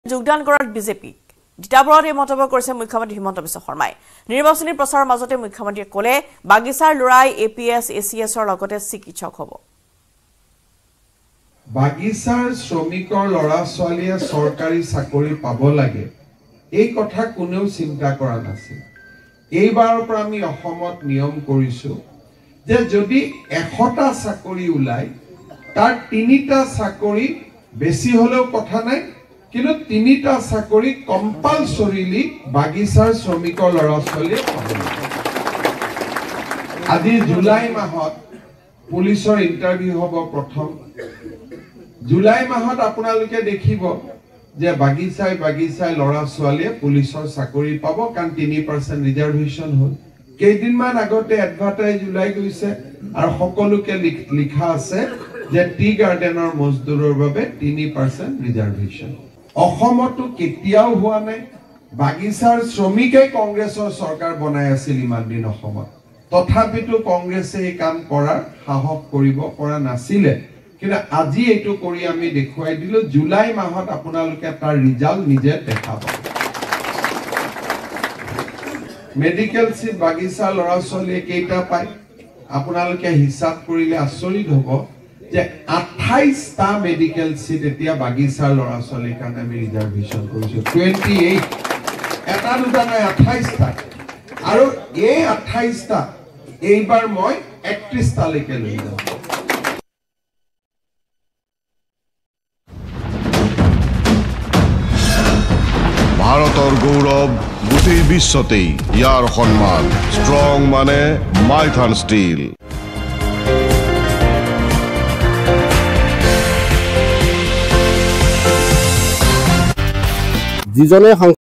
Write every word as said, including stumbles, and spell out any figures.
যোগদান কৰাত বিজেপি ডিটাবৰত এই মন্তব্য কৰিছে মুখ্যমন্ত্ৰী হিমন্ত বিশ্ব শৰ্মাই নিৰ্বাচনী প্ৰচাৰৰ মাজতে মুখ্যমন্ত্ৰীয়ে ক'লে বাগিচাৰ লৰাই এপিএছ এচিএছৰ লগতে চিকিৎসক হ'ব বাগিচাৰ শ্ৰমিকৰ লৰা ছোৱালীয়ে চৰকাৰী চাকৰি পাব লাগে এই কথা কোনেও চিন্তা কৰা নাছিল এইবাৰৰ পৰা আমি অসমত নিয়ম কৰিছো যে যদি এশটা চাকৰি ওলাই তাৰ তিনিটা চাকৰি বেছি হলেও কথা নাই কিন্তু তিনিটা চাকৰি কম্পালসৰিলি বাগিচাৰ শ্ৰমিকৰ লৰা ছোৱালীয়ে পাব আজি জুলাই মাহত পুলিচৰ ইন্টাৰভিউ হ'ব প্ৰথম জুলাই মাহত আপোনালোকে দেখিব যে বাগিচাই বাগিচাই লৰা ছোৱালীয়ে পুলিচৰ চাকৰি পাব কাৰণ তিনি পাৰ্চেণ্ট ৰিজাৰ্ভেশ্যন হ'ল কেইদিনমান আগতে এডভাৰটাইজ ওলাই গৈছে আৰু সকলোকে লিখা আছে যে টি গাৰ্ডেনৰ মজদুৰৰ বাবে তিনি পাৰ্চেণ্ট ৰিজাৰ্ভেশ্যন অসমতো কেতিয়াও হোৱা নাই বাগিচাৰ শ্ৰমিকে কংগ্ৰেছৰ চৰকাৰ বনাই আছিল ইমান দিন অসমত তথাপিতো কংগ্ৰেছে এই কাম কৰাৰ সাহস কৰিব পৰা নাছিলে কিন্তু আজি এইটো কৰি আমি দেখুৱাই দিলো জুলাই মাহত আপোনালোকে তাৰ ৰিজাল্ট নিজে দেখাব মেডিকেল সিট বাগিচা লৰা ছোৱালীয়ে কেইটা পায় আপোনালোকে হিচাপ কৰিলে আচৰিত হ'ব যে আঠাইশটা মেডিকেল সিট এতিয়া বাগিচাৰ লৰা ছোৱালীৰ কাৰণে আমি ৰিজাৰ্ভেশ্যন কৰিছো আঠাইশ এটা দুটা নাই আঠাইশটা আৰু এই আঠাইশটা এইবাৰ মই একত্ৰিশটা লৈকে লৈ যাম ভাৰতৰ গৌৰৱ গোটেই বিশ্বতেই ইয়াৰ সন্মান ষ্ট্ৰং মানে মাইথান ষ্টীল যিজনে